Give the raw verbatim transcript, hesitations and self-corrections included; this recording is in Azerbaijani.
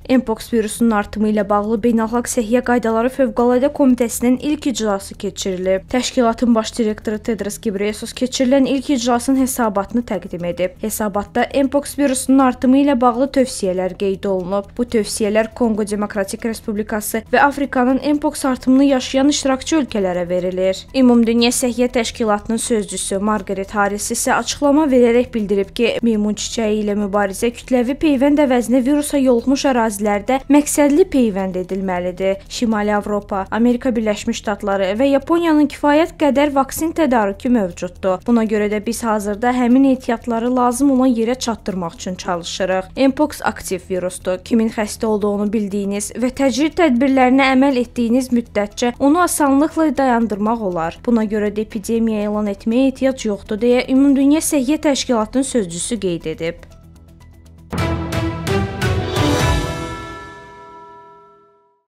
Mpox virusunun artımı ilə bağlı Beynəlxalq Səhiyyə Qaydaları Fövqəladə Komitəsinin ilk iclası keçirilib. Təşkilatın baş direktoru Tedros Ghebreyesus keçirilən ilk iclasın hesabatını təqdim edib. Hesabatda Mpox virusunun artımı ilə bağlı tövsiyələr qeyd olunub. Bu tövsiyələr Konqo Demokratik Respublikası və Afrikanın Mpox artımını yaşayan iştirakçı ölkələrə verilir. Ümumdünya Səhiyyə Təşkilatının sözcüsü Margaret Harris isə açıqlama verərək bildirib ki, meymun çiçəyi ilə mübarizə kütləvi peyvənd əvəzinə virusa yoluxmuş ərazilərdə məqsədli peyvənd edilməlidir. Şimali Avropa, Amerika Birləşmiş Ştatları və Yaponiyanın kifayət qədər vaksin tədarükü mövcuddur. Buna görə də biz hazırda həmin ehtiyatları lazım olan yerə çatdırmaq üçün çalışırıq. Mpox aktiv virusdur. Kimin xəstə olduğunu bildiyiniz və təcrid tədbirlərinə əməl etdiyiniz müddətcə onu asanlıqla dayandırmaq olar. Buna görə də epidemiya elan etməyə ehtiyac yoxdur deyə Ümumdünya Səhiyyə Təşkilatının sözcüsü qeyd edib.